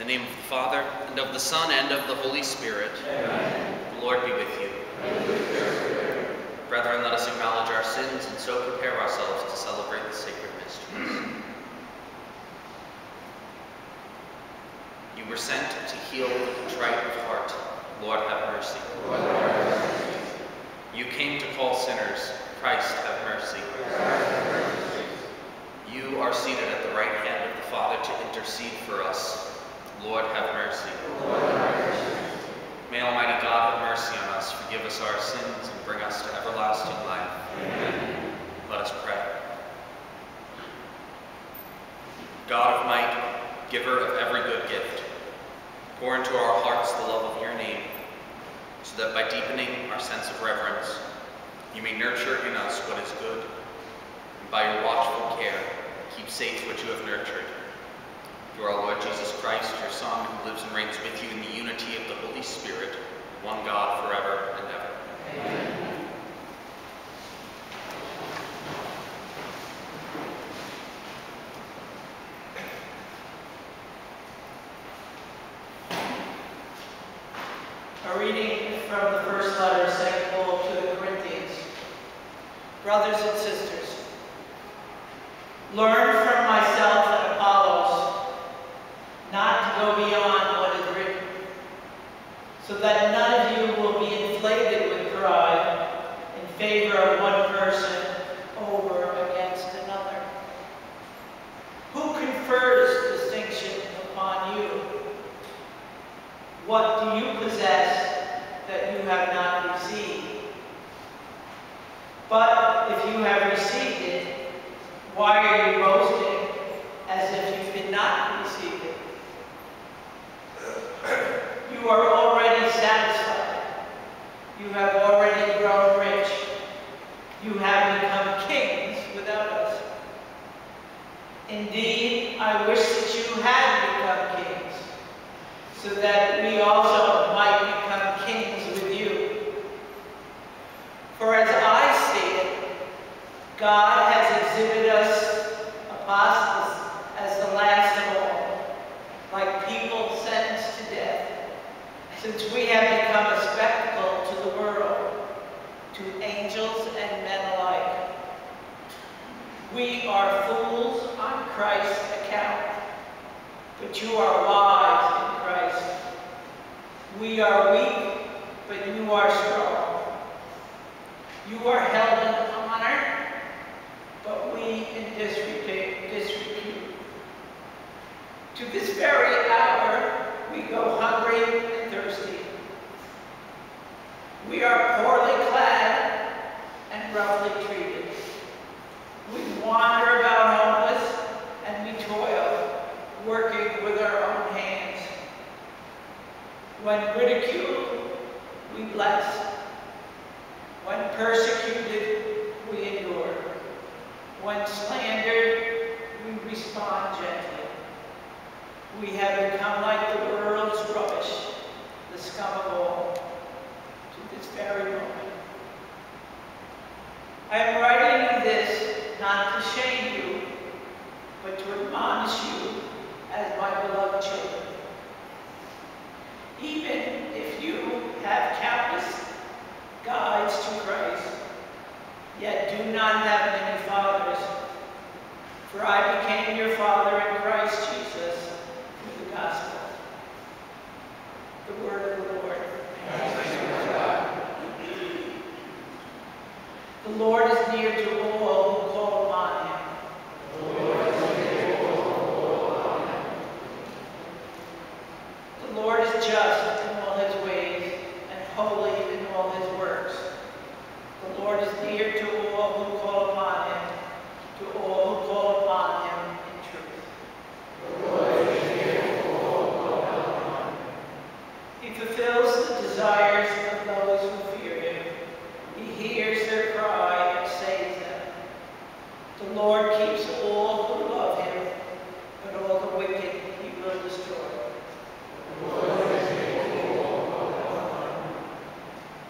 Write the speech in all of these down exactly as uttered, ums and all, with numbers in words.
the name of the Father, and of the Son, and of the Holy Spirit. Amen. The Lord be with you. And with your spirit. Brethren, let us acknowledge our sins and so prepare ourselves to celebrate the sacred mysteries. You were sent to heal the contrite of heart. Lord, have mercy. Lord, have mercy. You came to call sinners. Christ, have mercy. Christ, have mercy. You are seated at the right hand of the Father to intercede for us. Lord, have mercy. Lord, have mercy. May Almighty God have mercy on us, forgive us our sins, and bring us to everlasting life. Amen. Let us pray. God of might, giver of every good gift, pour into our hearts the love of your name, so that by deepening our sense of reverence, you may nurture in us what is good, and by your watchful care, keep safe what you have nurtured. Through our Lord Jesus Christ, your Son, who lives and reigns with you in the unity of the Holy Spirit, one God forever and ever. Amen. A reading from the first letter of Saint Paul to the Corinthians. Brothers and sisters, learn from myself and Apollos not to go beyond what is written, so that none of you will be inflated with pride in favor of one person over against another. Who confers distinction upon you? What do you possess that you have not received? But if you have received it, why are you boasting as if you did not receive it? You are already satisfied. You have already grown rich. You have become kings without us. Indeed, I wish that you had become kings, so that we also might become kings with you. For as I see it, God has exhibited us apostles as the last of all, like people sentenced to death, since we have become a spectacle to the world, to angels and men alike. We are fools on Christ's account, but you are wise in Christ. We are weak, but you are strong. You are held in honor, but we in disrepute. disrepute. To this very hour, we go hungry and thirsty. We are poorly clad and roughly treated. We wander about homeless, and we toil, working with our own hands. When ridiculed, we bless. When persecuted, we endure. When slandered, we respond gently. We have become like the world's rubbish, the scum of all, to this very moment. I am writing you this not to shame you, but to admonish you as my beloved children. Even if you have countless guides to Christ, yet do not have many fathers, for I became your father in Christ Jesus through the gospel. The word of the Lord. Thanks be to God. The Lord is near to all who call upon him. The Lord is near to all who call upon him. The Lord is just in all his ways and holy in all his works. The Lord is near to all who call upon him, to all who call upon him in truth. The Lord is near to all who call upon him. He fulfills the desires of those who fear him. He hears their cry and saves them. The Lord keeps all who love him, but all the wicked he will destroy. The Lord is near to all who call upon him.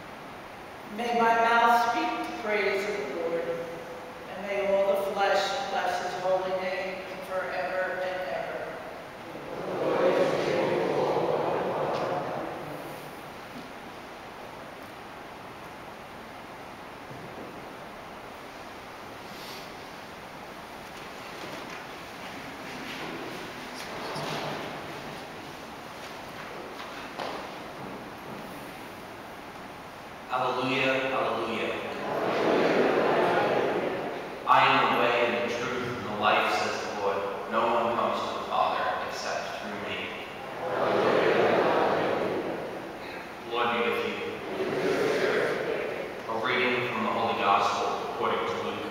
May my mouth speak the praise of the Lord, and may all the flesh Hallelujah, hallelujah. I am the way and the truth and the life, says the Lord. No one comes to the Father except through me. The Lord be with you. A reading from the Holy Gospel according to Luke.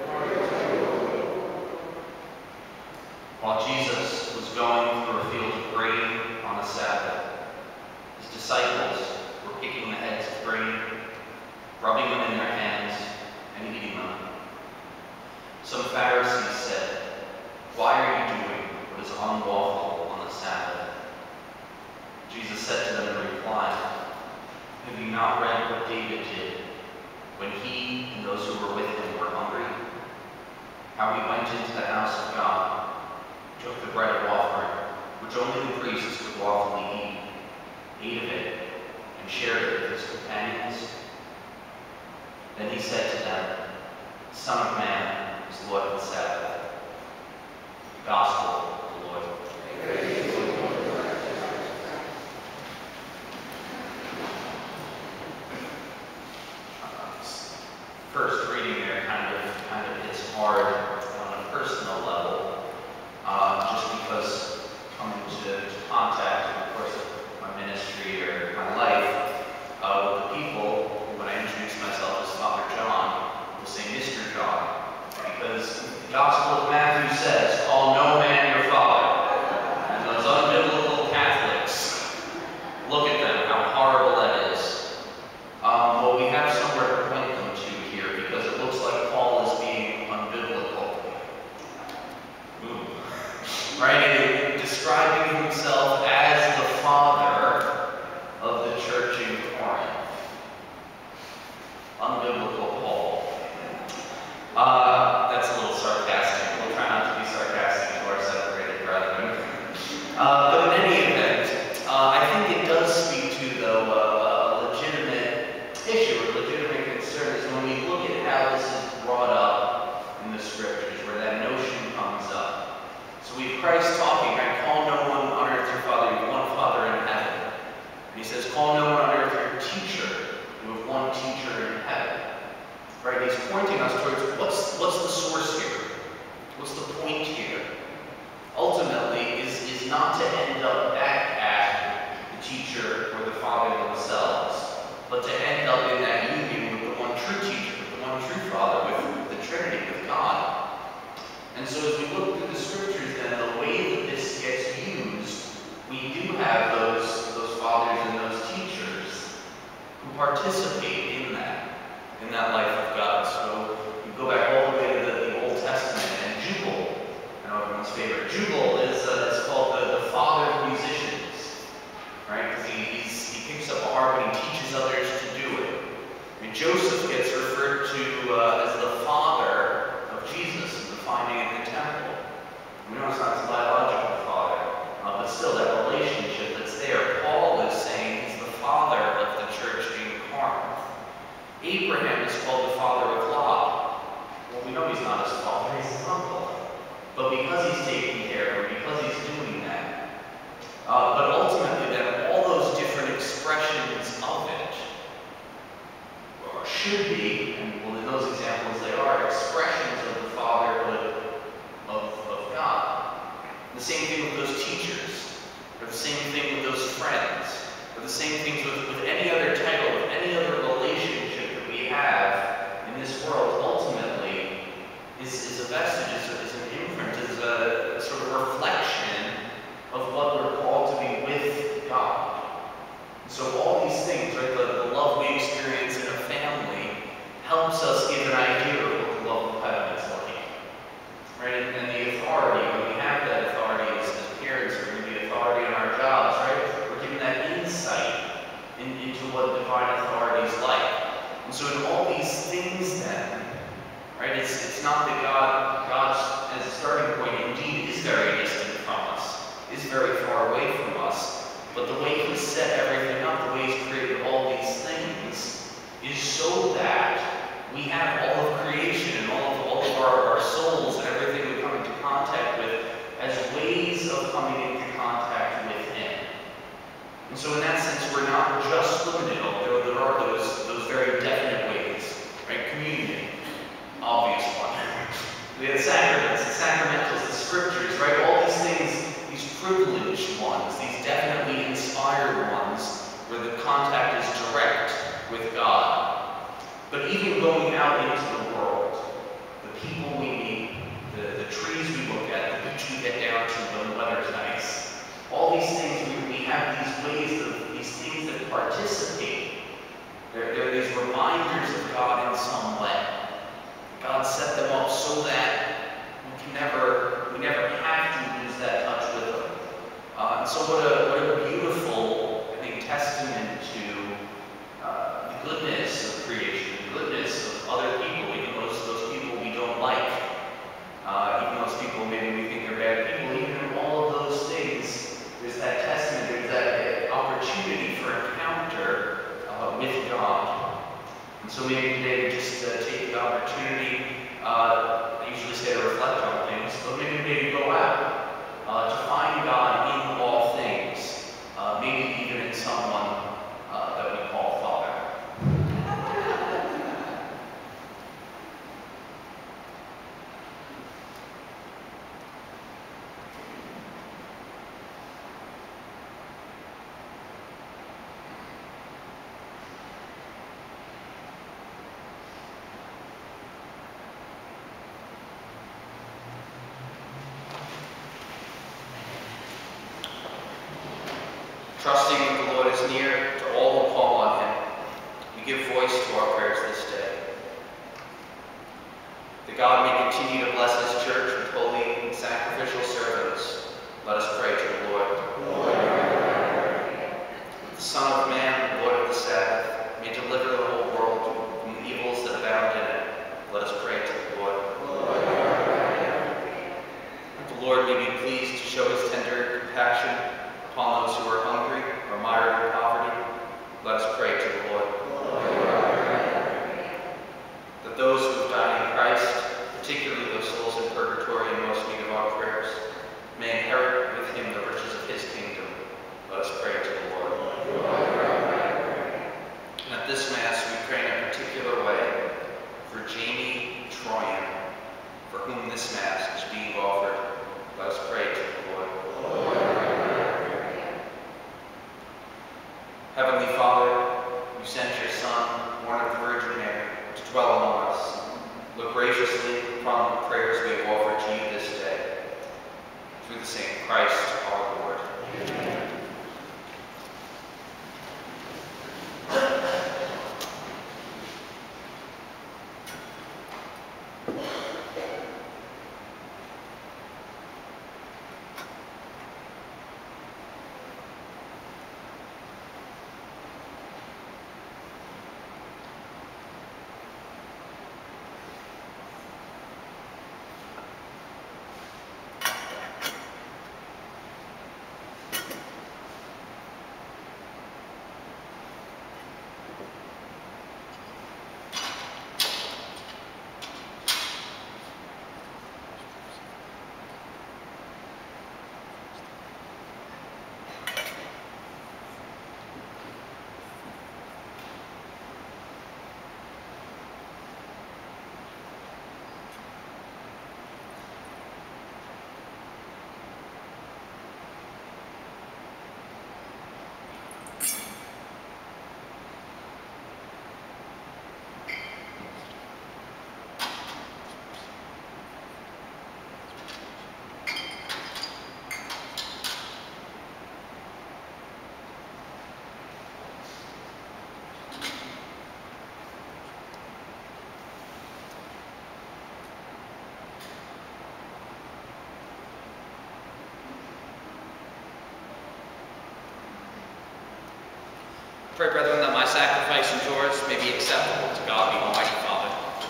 While Jesus was going through a field of grain on the Sabbath, his disciples were picking the heads of grain, rubbing them in their hands, and eating them. Some Pharisees said, "Why are you doing what is unlawful on the Sabbath?" Jesus said to them in reply, "Have you not read what David did when he and those who were with him were hungry? How he went into the house of God, took the bread of offering, which only the priests could lawfully eat, ate of it, and shared it with his companions? Then he said to them, 'The Son of Man is Lord of the Sabbath.'" The Gospel of the Lord. Praise the Lord. First reading there kind of kind of hits hard on a personal level, uh, just because coming to, to contact in the course of my ministry or my life uh, with the people, when I introduce myself as Father John, will say Mister John, because the Gospel of Matthew says, "Call no man your father." And those unbiblical Catholics, look at them, how horrible that is. Um, well, we have somewhere to point them to here, because it looks like Paul is being unbiblical. Ooh. Right? And describing himself as the father of the church in Corinth. Unbiblical Paul. Uh, that's a little sarcastic. We'll try not to be sarcastic to our separated brethren. Uh, but in any event, uh, I think it does speak to, though, uh, a legitimate issue, a legitimate concern, is when we look at how this is brought up in the scriptures, where that notion comes up. So we have Christ talking, right? "Call no one on earth your father, you have one Father in heaven." And he says, "Call no one on earth your teacher, you have one teacher in heaven." Right? He's pointing us towards what's what's the source here? What's the point here? Ultimately, is, is not to end up back at the teacher or the Father themselves, but to end up in that union with the one true teacher, with the one true Father, with the Trinity, with God. And so as we look through the scriptures, then the way that this gets used, we do have those, those fathers and those teachers who participate in that, in that life of God. So you go back all the way to the, the Old Testament, and Jubal, I know everyone's favorite, Jubal is, uh, is called the, the father of musicians, right? Because he, he's, he picks up a harp and he teaches others to do it. I mean, Joseph gets referred to uh, as the father of Jesus in the finding in the temple. We know it's not his biological father, uh, but still that relationship that's there. Paul is saying he's the father of the church in Corinth. Abraham is called the father of Lot. Well, we know he's not his father, he's his uncle. But because he's taking care of him, because he's doing that, uh, but ultimately then all those different expressions of it should be, and well, in those examples they are, expressions of the fatherhood of, of God. The same thing with those teachers, or the same thing with those friends, or the same things with, with any other title, with any other relationship that we have in this world. Ultimately is, is a vestige, is, is an imprint, is a, a sort of reflection of what we're called to be with God. And so all these things, right, the, the love we experience in a family helps us give an idea of what the love of heaven is like. Right? And, and the authority, when we have that authority as, as parents, or the authority on our jobs, right? We're given that insight in, into what divine authority is like. And so in all these things then, right, it's, it's not that God, God's, as a starting point, indeed is very distant from us, is very far away from us, but the way He's set everything up, the way He's created all these things, is so that we have all of creation and all of, all of our, our souls and everything we come into contact with as ways of coming into contact with Him. And so in that sense, we're not just limited, although there are those, those those very definite ways, right? Communion, obvious one. We have the sacraments, the sacramentals, the scriptures, right? All these things, these privileged ones, these definitely inspired ones, where the contact is direct with God. But even going out into the world, the people we meet, the, the trees we look at, the beach we get down to when the weather's nice, all these things, we, we have these ways of, these things that participate. They're, they're these reminders of God in some way. God set them up so that we can never, we never have to lose that touch with them. Uh, and so what a, what a beautiful, I think, testament to uh, the goodness of creation, the goodness of other people, even those, those people we don't like, uh, even those people maybe we think are bad people, even in all of those things, there's that testament, there's that opportunity for encounter uh, with God. And so maybe today we just uh, take the opportunity, uh, I usually say to reflect on things, but maybe maybe go out uh, to find God in all things, uh, maybe even in someone uh, that we call Father. Trusting that the Lord is near to all who call on him, we give voice to our prayers this day. That God may continue to bless his church with holy and sacrificial servants, let us pray to the Lord. Lord. The Son of Man, Lord of the Sabbath, may deliver the whole world from the evils that abound in it. Let us pray to the Lord. Lord. The Lord may be pleased to show his tender compassion upon those who are hungry or mired in poverty. Let us pray to the Lord. Lord. That those who have died in Christ, particularly those souls in purgatory in most need of our prayers, may inherit with him the riches of his kingdom. Let us pray to the Lord. Lord. And at this Mass we pray in a particular way for Jamie Troyan, for whom this Mass is being offered. Let us pray to the Lord. Lord. Heavenly Father, you sent your Son, born of the Virgin Mary, to dwell among us. Look graciously upon the prayers we have offered to you this day. Through the same Christ our Lord. Amen. Pray, brethren, that my sacrifice and yours may be acceptable to God, the Almighty Father.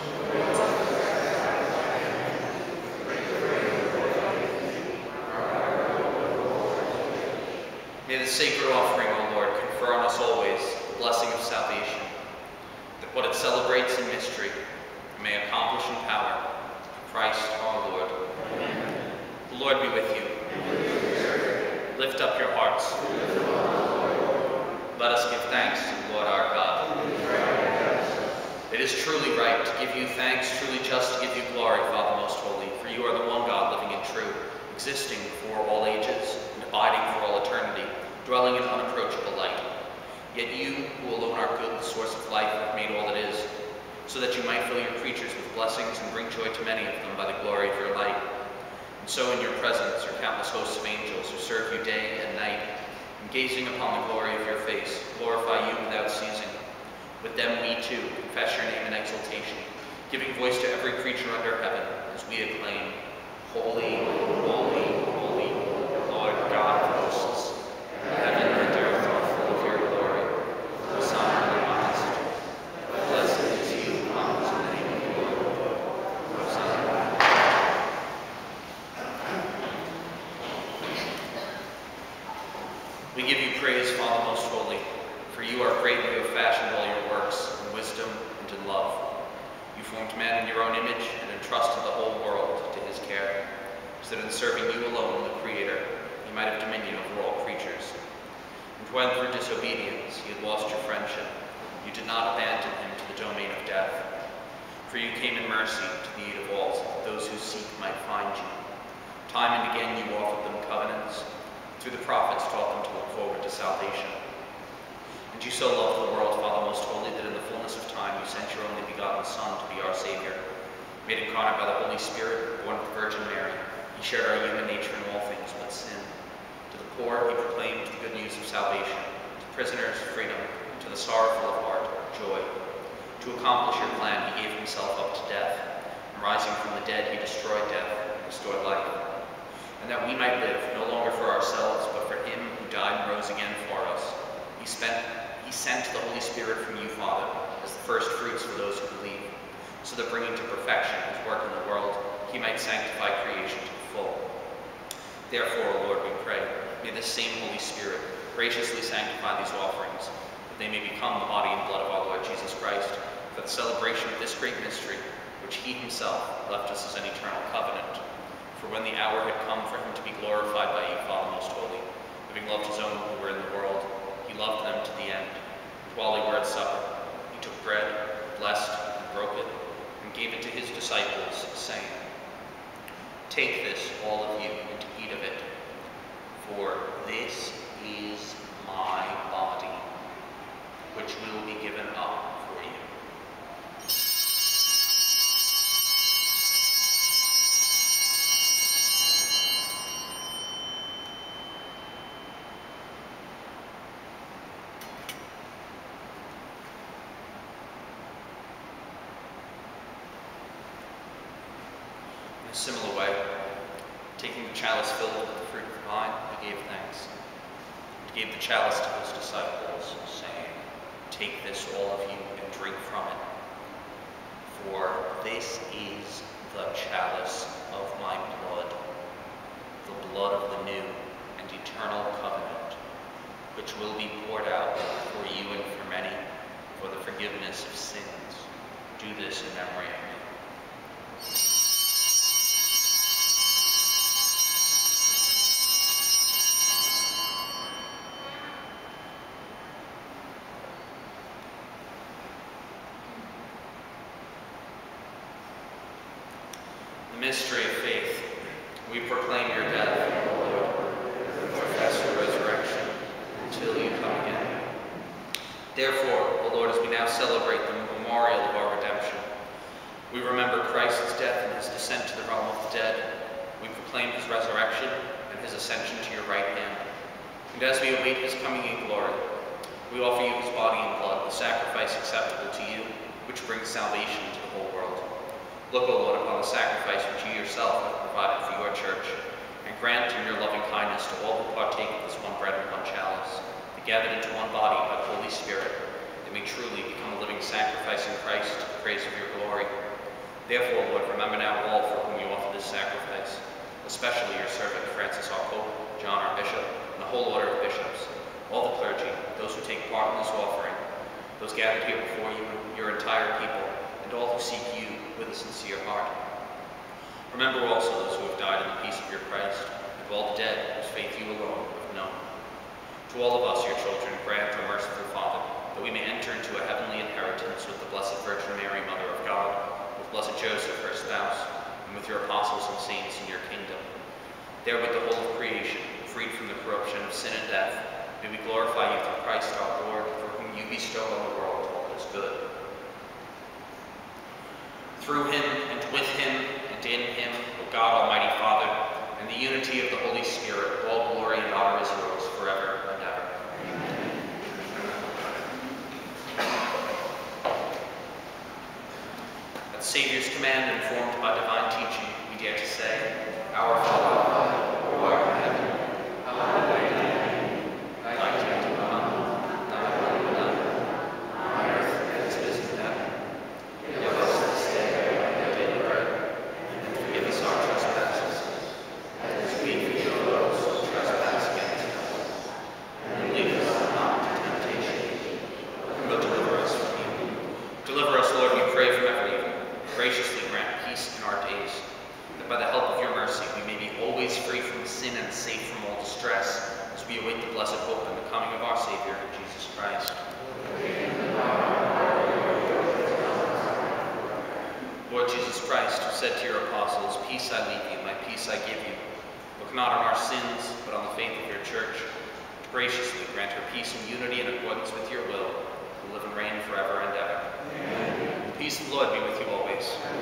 May the sacred offering, O Lord, confer on us always the blessing of salvation, that what it celebrates in mystery may accomplish in power through Christ our Lord. Amen. The Lord be with you. Lift up your hearts. Let us give thanks to the Lord our God. is truly right to give you thanks, truly just to give you glory, Father most holy, for you are the one God living and true, existing for all ages, and abiding for all eternity, dwelling in unapproachable light. Yet you, who alone are good, the source of life, have made all that is, so that you might fill your creatures with blessings and bring joy to many of them by the glory of your light. And so in your presence are countless hosts of angels who serve you day and night, and gazing upon the glory of your face, glorify you without ceasing. With them we too confess your name in exaltation, giving voice to every creature under heaven as we acclaim, Holy, holy, holy, Lord God of hosts. Heaven and earth are full of your glory. Hosanna in the highest. Blessed is he who comes in the name of the Lord. Hosanna. We give you praise, Father most holy, for you are great and you have fashioned all your works in wisdom and in love. You formed man in your own image and entrusted the whole world to his care, so that in serving you alone, the Creator, he might have dominion over all creatures. And when through disobedience he had lost your friendship, you did not abandon him to the domain of death. For you came in mercy to the aid of all, so that those who seek might find you. Time and again you offered them covenants. Through the prophets taught them to look forward to salvation. And you so loved the world, Father most holy, that in the fullness of time you sent your only begotten Son to be our Savior. Made incarnate by the Holy Spirit, born of the Virgin Mary, he shared our human nature in all things but sin. To the poor he proclaimed the good news of salvation, to prisoners freedom, to the sorrowful of heart joy. To accomplish your plan he gave himself up to death, and rising from the dead he destroyed death and restored life. And that we might live no longer for ourselves, but for him who died and rose again for us. He spent He sent the Holy Spirit from you, Father, as the first fruits for those who believe, so that bringing to perfection his work in the world, he might sanctify creation to the full. Therefore, O Lord, we pray, may this same Holy Spirit graciously sanctify these offerings, that they may become the body and blood of our Lord Jesus Christ, for the celebration of this great mystery, which he himself left us as an eternal covenant. For when the hour had come for him to be glorified by you, Father most holy, having loved his own who were in the world, he loved them to the end. And while they were at supper, he took bread, blessed, and broke it, and gave it to his disciples, saying, Take this, all of you, and eat of it, for this is my body, which will be given up for you. In a similar way, taking the chalice filled with the fruit of the vine, he gave thanks. He gave the chalice to his disciples, saying, Take this, all of you, and drink from it. For this is the chalice of my blood, the blood of the new and eternal covenant, which will be poured out for you and for many for the forgiveness of sins. Do this in memory of me. The mystery of faith. We proclaim your death, O Lord, and profess your resurrection until you come again. Therefore, O Lord, as we now celebrate the memorial of our redemption, we remember Christ's death and his descent to the realm of the dead. We proclaim his resurrection and his ascension to your right hand. And as we await his coming in glory, we offer you his body and blood, the sacrifice acceptable to you, which brings salvation to the whole world. Look, O Lord, upon the sacrifice which you yourself have provided for your church, and grant in your loving kindness to all who partake of this one bread and one chalice, be gathered into one body by the Holy Spirit, that may truly become a living sacrifice in Christ to the praise of your glory. Therefore, Lord, remember now all for whom you offer this sacrifice, especially your servant Francis our Pope, John our Bishop, and the whole order of bishops, all the clergy, those who take part in this offering, those gathered here before you, your entire people, and all who seek you with a sincere heart. Remember also those who have died in the peace of your Christ, and all the dead whose faith you alone have known. To all of us, your children, grant, O merciful Father, that we may enter into a heavenly inheritance with the Blessed Virgin Mary, Mother of God, with blessed Joseph, her spouse, and with your apostles and saints in your kingdom. There with the whole of creation, freed from the corruption of sin and death, may we glorify you through Christ our Lord, for whom you bestow on the world all that is good. Through him, and with him, and in him, O God, Almighty Father, and the unity of the Holy Spirit, all glory and honor is yours forever and ever. Amen. At the Savior's command, informed by divine teaching, we dare to say, Our Father, who art in heaven, hallowed be thy name. Thy kingdom come, thy will be done, on earth as it is in heaven. Give us this day our daily bread, and forgive us our trespasses, as we forgive those who trespass against us. And lead us not into temptation, but deliver us from evil. Deliver us, Lord, we pray, from every evil. Graciously grant peace in our days, that by the help of your mercy we may be always free from sin and safe from all distress, as we await the blessed hope and the coming of our Savior, Jesus Christ. Lord Jesus Christ, who said to your apostles, Peace I leave you, my peace I give you, look not on our sins, but on the faith of your church. Graciously grant her peace and unity in accordance with your will, who live and reign forever and ever. Amen. The peace of the Lord be with you always.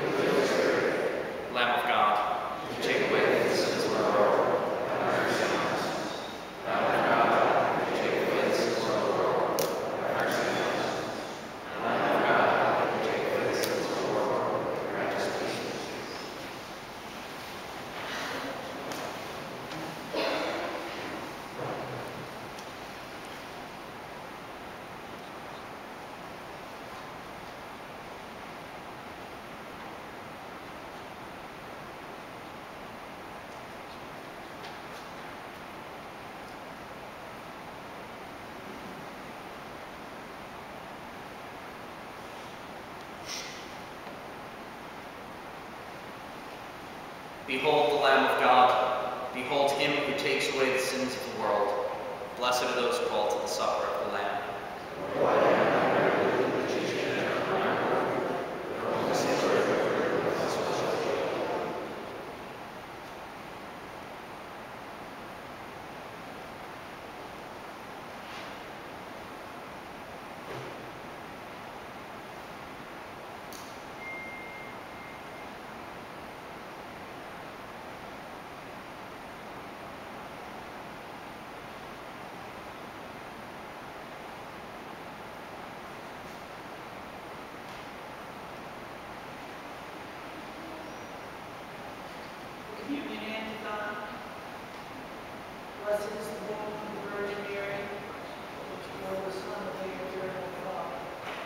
Lamb of God, who take away the sins of the world, have mercy on us. Lamb of God, who take away the sins of the world, have mercy on us. Lamb of God, who take away the sins of the world, grant us peace. Behold the Lamb of God. Behold him who takes away the sins of the world. Blessed are those called to the supper of the Lamb. Communion Antiphon. Blessed is the womb of the Virgin Mary, which bore the Son of the eternal Father.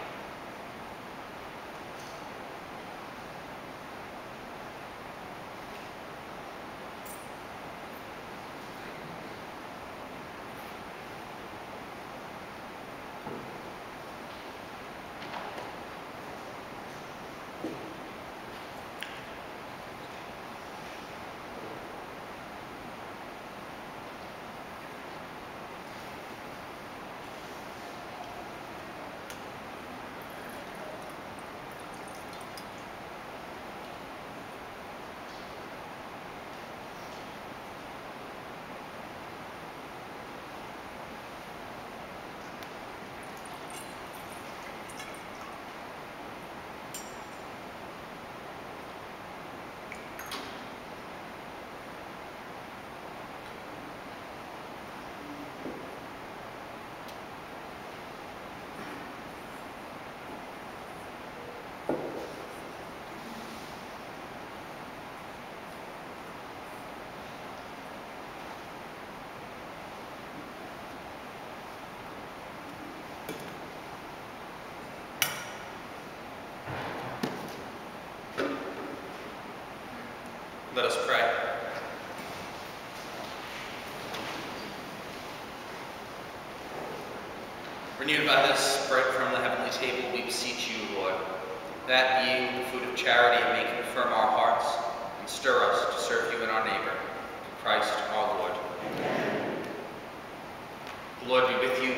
Let us pray. Renewed by this bread from the heavenly table, we beseech you, Lord, that being the food of charity may confirm our hearts and stir us to serve you and our neighbor, through Christ our Lord. Amen. The Lord be with you.